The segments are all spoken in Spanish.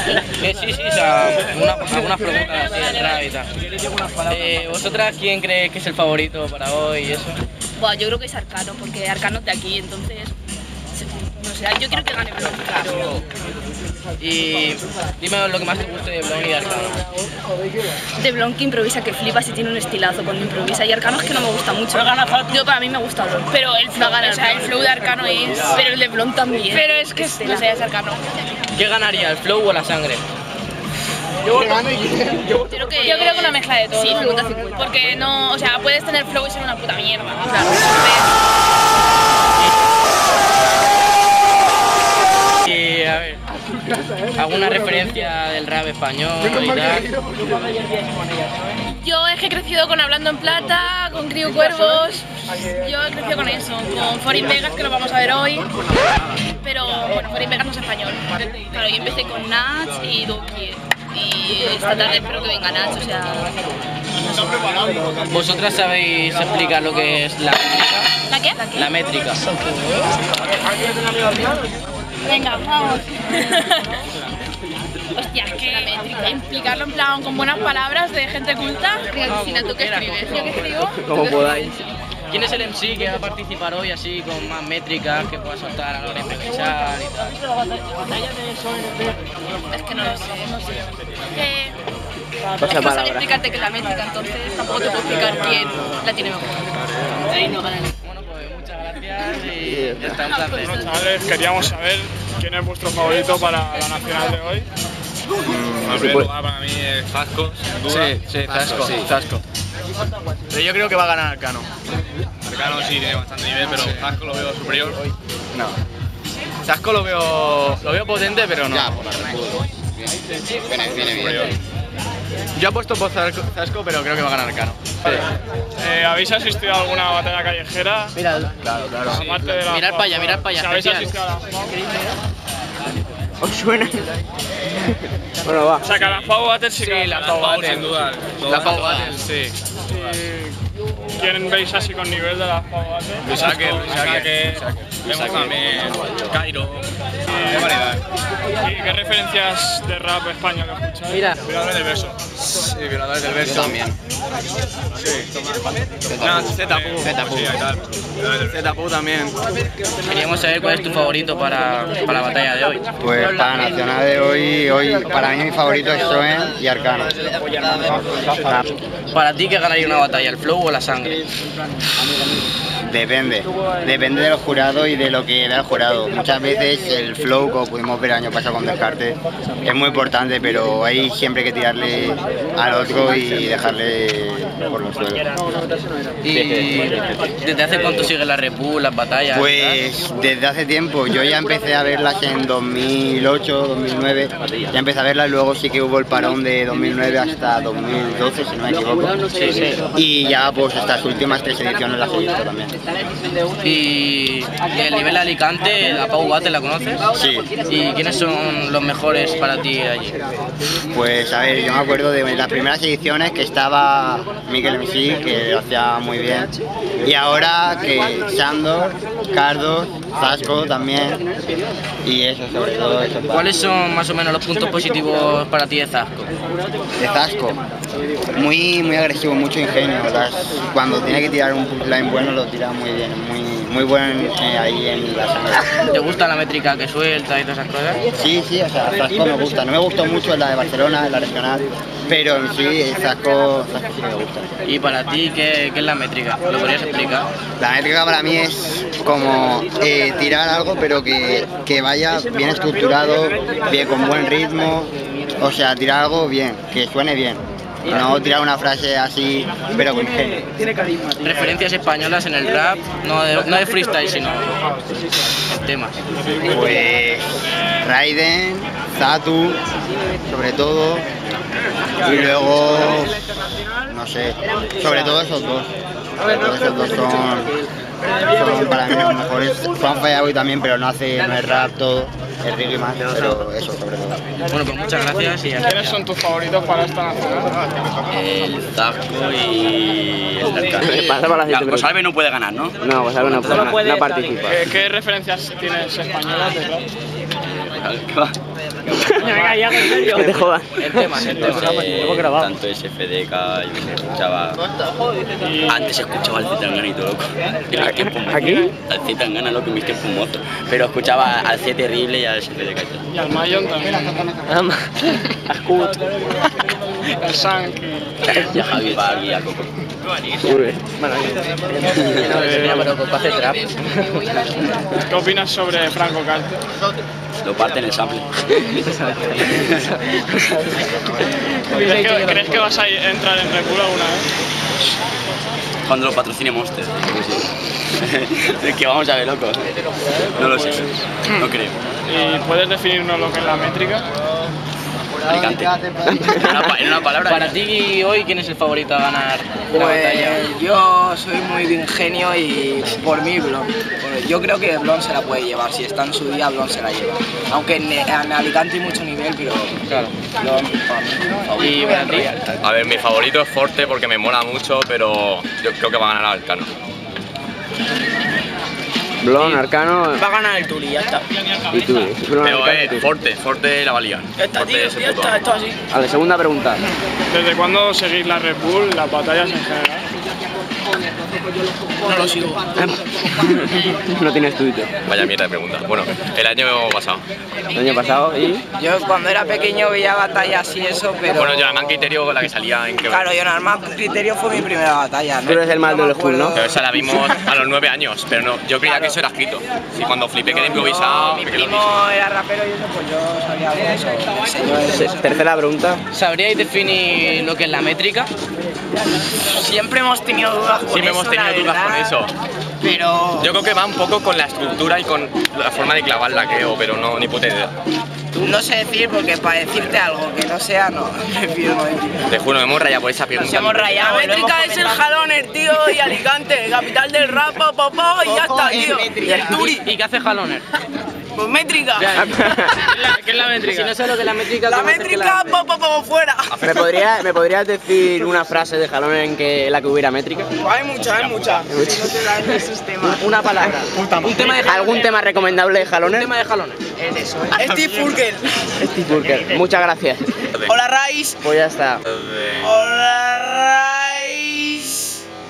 Sí, o sea, algunas preguntas así del rap y tal. ¿Vosotras quién creéis que es el favorito para hoy y eso? Buah, yo creo que es Arcano, porque Arcano es de aquí, entonces... No sé, yo quiero que gane Blon, claro. Y dime lo que más te guste de Blon y de Arcano. De Blon que improvisa que flipas y tiene un estilazo cuando improvisa, y Arcano es que no me gusta mucho. Yo para mí me gusta Blon. Pero el flow de Arcano es... Pero el de Blon también. Pero es que no sé, es Arcano. ¿Qué ganaría, el flow o la sangre? Yo creo que una mezcla de todo. Sí, 50-50. Porque no, o sea, puedes tener flow y ser una puta mierda. Claro. Y a ver, ¿alguna referencia del rap español y tal? Yo es que he crecido con Hablando en Plata, con Crío Cuervos. Yo he crecido con eso, con Foreign Vegas, que lo vamos a ver hoy. Pero bueno, Foreign Vegas no es español. Claro, yo empecé con Nach y Duki. Y esta tarde espero que venga Nach, o sea... ¿Vosotras sabéis explicar lo que es la métrica? ¿La qué? La métrica. Venga, vamos. Hostia, es que explicarlo en plan con buenas palabras de gente culta. Cristina, ¿tú qué escribes? ¿Yo qué escribo? Como podáis. ¿Quién es el MC que va a participar hoy así con más métricas que pueda soltar a la hora de improvisar y tal? Es que no lo sé, no sé. Es que no sabía explicarte que es la métrica, entonces tampoco te puedo explicar quién la tiene mejor. Bueno, pues muchas gracias y ya está, un placer. Bueno, chavales, queríamos saber quién es vuestro favorito para la nacional de hoy. En primer lugar para mí es Zasco, sin duda. Sí, Zasco. Pero yo creo que va a ganar Arcano. Arcano sí tiene bastante nivel, pero Zasco lo veo superior. No. Zasco lo veo potente, pero no. Ya, por la Red Bull. Viene bien. Yo apuesto por Zasco, pero creo que va a ganar Arcano. Sí. ¿Habéis asistido a alguna batalla callejera? Mira, claro. Aparte de la Mirad para allá, ¿Habéis asistido a la FAO? ¿Os suena? Bueno, va. O sea, que a la FAO Battle sí que... la FAO Battle, sin duda. La FAO Battle, sí. ¿Quién veis así con nivel de la FAO Battle? Luisaque, vemos también Cairo, qué variedad. ¿Y qué referencias de rap español escucháis? Mira. Violadores del verso. Sí, violadores del verso. Yo también. Zetapu también. Queríamos saber cuál es tu favorito para la batalla de hoy. Pues para la nacional de hoy para mí mi favorito es Soen y Arcano. ¿Para ti qué ganaría una batalla, el flow o la sangre? Depende de los jurados y de lo que da el jurado. Muchas veces el flow, como pudimos ver el año pasado con Descartes, es muy importante, pero hay siempre que tirarle al otro y dejarle por los suelos. ¿Y desde hace cuánto sigues la Red Bull, las batallas? Pues desde hace tiempo, yo ya empecé a verlas en 2008, 2009, ya empecé a verlas, luego sí que hubo el parón de 2009 hasta 2012, si no me equivoco. Y ya pues estas últimas 3 ediciones las he visto también. Y el nivel de Alicante, la Pau Battle, ¿la conoces? Sí. ¿Y quiénes son los mejores para ti allí? Pues a ver, yo me acuerdo de las primeras ediciones que estaba Mikel MC, que lo hacía muy bien, y ahora que Sandor, Cardos, Zasco también, y eso, sobre todo eso. ¿Cuáles son más o menos los puntos positivos para ti de Zasco? De Zasco, muy agresivo, mucho ingenio. Cuando tiene que tirar un punchline bueno lo tira muy bien, muy buen ahí en la sangre. ¿Te gusta la métrica que suelta y todas esas cosas? Sí, o sea, Zasco me gusta. No me gustó mucho la de Barcelona, la regional, pero en sí Zasco sí me gusta. ¿Y para ti qué es la métrica? ¿Lo podrías explicar? La métrica para mí es como tirar algo, pero que vaya bien estructurado, bien con buen ritmo, o sea, tirar algo bien, que suene bien. Y no tirar una frase así, pero con ingenio. Referencias españolas en el rap, no de freestyle, sino en temas. Pues Raiden, Zatu, sobre todo, y luego, no sé, sobre todo esos dos. Esos dos son para mí los mejores. Juan Fallaboy también, pero no es rap todo, es reggae más, pero eso sobre todo. Bueno, pues muchas gracias y ¿Quiénes son tus favoritos para esta nacional? El Zasco y el Arcano. Gosalve no puede ganar, ¿no? No, Gosalve no participa. ¿Qué referencias tienes españolas de rap? Que te jodan. El tema. Tanto SFDK, yo que sé, escuchaba. Antes escuchaba al Zetangana y todo loco. ¿Aquí? Al Zetangana, loco, en mis tiempos mozos. Pero escuchaba al C Terrible y al SFDK y todo. Y al Mayon también. Al Sank. Y a Javi Park y a Coco. ¿Qué opinas sobre Franco Carte? Lo parte en el sample. ¿Crees que vas a entrar en Red Bull alguna vez? Cuando lo patrocine Monster. Es que vamos a ver, loco. No lo sé. No creo. ¿Y puedes definirnos lo que es la métrica? Alicante. En una palabra. Para ti hoy, ¿quién es el favorito a ganar la batalla? Pues yo soy muy de ingenio y por mí Blon. Yo creo que Blon se la puede llevar, si está en su día Blon se la lleva. Aunque en Alicante hay mucho nivel, pero Claro. Blon para mí. ¿Y para ti? A ver, mi favorito es Forte porque me mola mucho, pero yo creo que va a ganar Arcano. Blon, Arcano Va a ganar el Turi, ya está. y tú. Blon, Pero Arcano y tú. Forte la va a liar. Ya está, Forte tío, es el ya puto está, amo. esto así. Vale, segunda pregunta. ¿Desde cuándo seguís la Red Bull, las batallas en general? No lo sigo. No tienes Twitter. Vaya mierda de pregunta. Bueno, el año pasado. El año pasado y... Yo cuando era pequeño veía batallas y eso, pero... Bueno, yo Armán Criterio, la que salía en que... Claro, yo en Armad Criterio fue mi primera batalla. Tú eres el mal del school, ¿no? Pero esa la vimos a los 9 años, pero no, yo creía que eso era escrito. Y cuando flipé que era improvisado, Mi me quedé primo era rapero y eso, pues yo sabía algo de eso. Me enseñó eso. Tercera pregunta. ¿Sabríais definir lo que es la métrica? Siempre hemos tenido dudas con Siempre eso, hemos tenido la dudas con verdad, eso. Pero... Yo creo que va un poco con la estructura y con la forma de clavarla, creo, pero no, ni puta idea. No sé decir porque para decirte algo que no sea, no. Prefiero no decir. Te juro, me hemos rayado por esa Nos pregunta. hemos rayado. La métrica es el Jaloner, tío, y Alicante, capital del rap, papá, y ya está, tío. Y el Turi. ¿Y qué hace Jaloner? Pues métrica. ¿Qué es la métrica? Si no sabes lo que es la métrica, La ¿cómo haces que métrica, papá, fuera. ¿Me podrías decir una frase de Jalón en la que hubiera métrica? Hay mucha. Si no te dan esos temas. Una palabra. Un tema de ¿Algún tema recomendable de Jalones? Un tema de Jaloner. Es eso, Steve Furkel. Steve Burker. Muchas gracias. Hola, Rice. Pues ya está. Hola, Rice.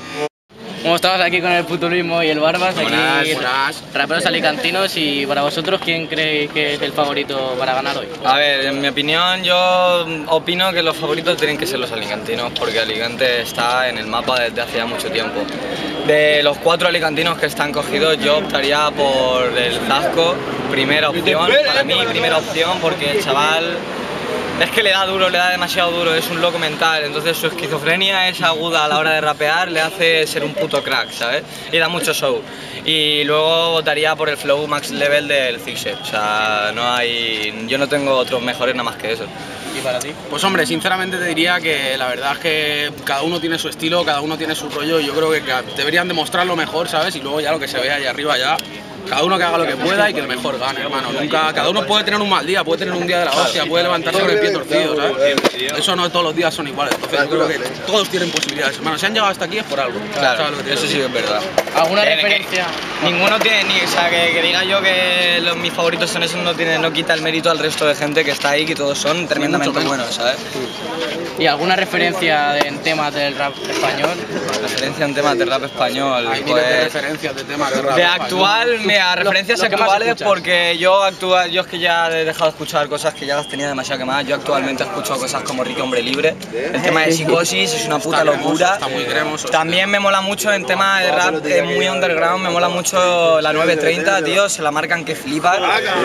Como estamos aquí con el Putulismo y el Barbas, aquí Buenas. raperos alicantinos, y para vosotros, ¿quién creéis que es el favorito para ganar hoy? A ver, en mi opinión, yo opino que los favoritos tienen que ser los alicantinos, porque Alicante está en el mapa desde hace ya mucho tiempo. De los 4 alicantinos que están cogidos, yo optaría por el Zasco, primera opción, para mí primera opción, porque el chaval es que le da duro, le da demasiado duro, es un loco mental, entonces su esquizofrenia es aguda a la hora de rapear, le hace ser un puto crack, ¿sabes? Y da mucho show. Y luego votaría por el flow max level del Zixer, o sea, yo no tengo otros mejores nada más que eso. ¿Y para ti? Pues hombre, sinceramente te diría que la verdad es que cada uno tiene su estilo, cada uno tiene su rollo, y yo creo que deberían demostrarlo mejor, ¿sabes? Y luego ya lo que se ve ahí arriba ya, cada uno que haga lo que pueda y que el mejor gane, hermano. Cada uno puede tener un mal día, puede tener un día de la hostia, puede levantarse con el pie torcido, ¿sabes? Eso no todos los días son iguales, entonces yo creo que todos tienen posibilidades, hermano. Si han llegado hasta aquí es por algo. Claro, ¿sabes lo que te eso digo? sí que es verdad. ¿Alguna referencia? Ninguno tiene, o sea, que diga yo que mis favoritos son esos no quita el mérito al resto de gente que está ahí, que todos son tremendamente buenos, ¿sabes? ¿Y alguna referencia en temas del rap español? Referencia en temas de rap español. Hay miles de referencias de temas de rap. De actual, mira, referencias actuales, porque yo es que ya he dejado de escuchar cosas que ya las tenía demasiado quemadas. Yo actualmente escucho cosas como Ricky Hombre Libre. El tema de Psicosis es una puta locura. Está muy cremoso. También me mola mucho en tema de rap muy underground, me mola mucho la 930, tío, se la marcan que flipas.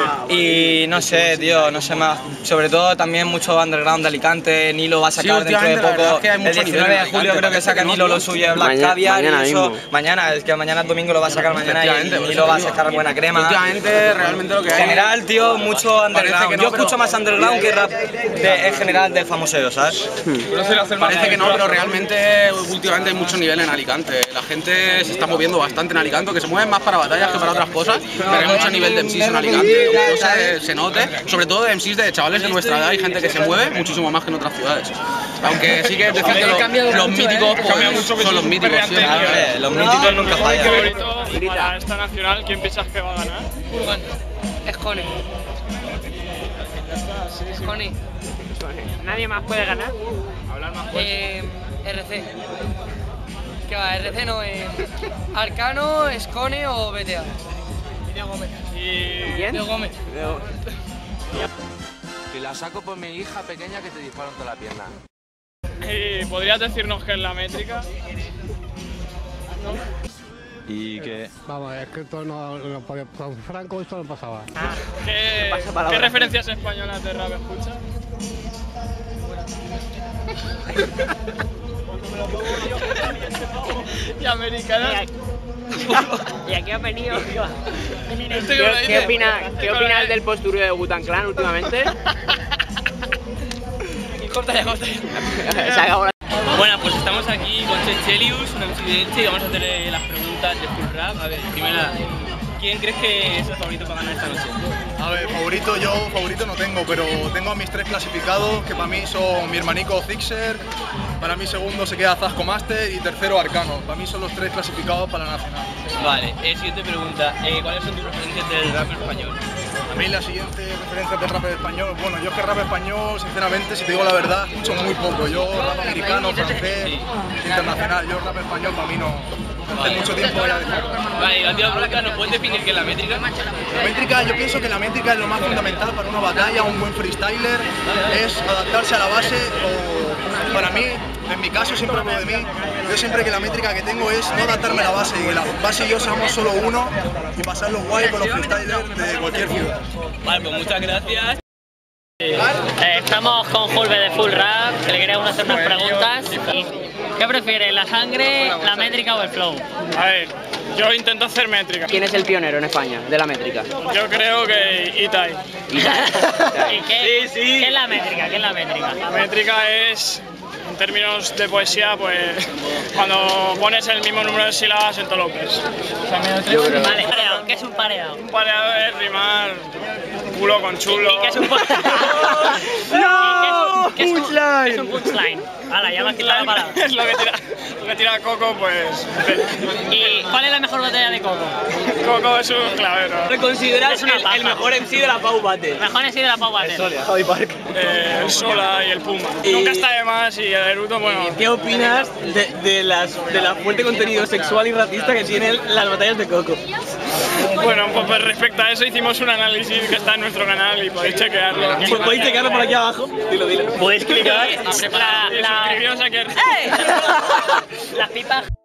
Y no sé, tío, no sé más. Sobre todo también mucho underground de Alicante, Nilo va a sacar dentro de poco. El 19 de julio creo que saca Nilo lo suyo, Black Caviar, y eso. Mañana, es que mañana es domingo, lo va a sacar mañana y Nilo va a sacar buena crema. Últimamente, realmente lo que En hay... general, tío, mucho underground. que no, Yo escucho más underground que rap en general del famoseo, ¿sabes? Parece que no, pero realmente últimamente hay mucho nivel en Alicante. La gente se está moviendo bastante en Alicante, que se mueven más para batallas que para otras cosas, pero hay mucho nivel de MCs en Alicante, aunque no se note, sobre todo de MCs de chavales de nuestra edad, hay gente que se mueve muchísimo más que en otras ciudades. Aunque sí que es decir que los míticos pues, son los míticos. Los míticos nunca fallan. Para esta nacional, ¿quién piensas que va a ganar? Escone. Scone. ¿Nadie más puede ganar? Hablar más fuerte. RC. ¿Qué va? RC no, Arcano, Scone o BTA. Diego Gómez. ¿Quién? Diego Gómez. Y la saco por mi hija pequeña que te disparó en toda la pierna. ¿Y podrías decirnos qué es la métrica? ¿Y qué? Vamos, es que esto no con Franco esto no pasaba. ¿Qué referencias españolas de rap escuchas? Y americanas. ¿Y a qué has venido? ¿Qué opinas del postureo de Wu-Tang Clan últimamente? Corta ya. Bueno, pues estamos aquí con Chechelius, un MC de Elche, y vamos a hacerle las preguntas de Full Rap. A ver, primera, ¿quién crees que es el favorito para ganar esta noche? A ver, favorito no tengo, pero tengo a mis 3 clasificados, que para mí son mi hermanico Zixer, para mí segundo se queda Zasco Master y tercero Arcano. Para mí son los 3 clasificados para la nacional. Vale, siguiente pregunta, ¿cuáles son tus referencias del rap español? A mí la siguiente referencia del rap español, bueno, yo es que rap español, sinceramente, si te digo la verdad, escucho muy poco. Yo rap americano, francés, internacional, yo rap español para mí no. Hace mucho tiempo ya dejado. Vale, y la última pregunta, ¿nos puedes definir qué es la métrica? La métrica, yo pienso que la métrica es lo más fundamental para una batalla, un buen freestyler, es adaptarse a la base, o para mí, en mi caso siempre hablo de mí, yo siempre que la métrica que tengo es no adaptarme a la base, y que la base y yo seamos solo uno y pasarlo guay con los freestylers de cualquier ciudad. Vale, pues muchas gracias. Estamos con Julve de Full Rap, que le queríamos hacer unas preguntas. ¿Qué prefieres, la sangre, la métrica o el flow? A ver, yo intento hacer métrica. ¿Quién es el pionero en España de la métrica? Yo creo que Itai. ¿Y qué es la métrica? ¿Qué es la métrica? La métrica es, en términos de poesía, pues cuando pones el mismo número de sílabas en todos los versos. Vale, pareado. ¿Qué es un pareado? Un pareado es rimar culo con chulo. ¿Y qué es un ¡No! ¿Qué es un punchline? Hala, ya me has quitado la palabra. Es lo que tira Coco, pues. ¿Y cuál es la mejor batalla de Coco? Coco es un clavero. ¿Te consideras el mejor MC de la Pau Battle? El mejor MC de la Pau Battle. Javi Park. El Sola y el Puma. Nunca está de más y el Eruto, bueno. ¿Qué opinas de la fuerte contenido sexual y racista que tienen las batallas de Coco? Bueno, pues respecto a eso hicimos un análisis que está en nuestro canal y podéis chequearlo. ¿Podéis chequearlo por aquí abajo? Dilo. Podéis clicar. Suscribiros aquí. Las pipas.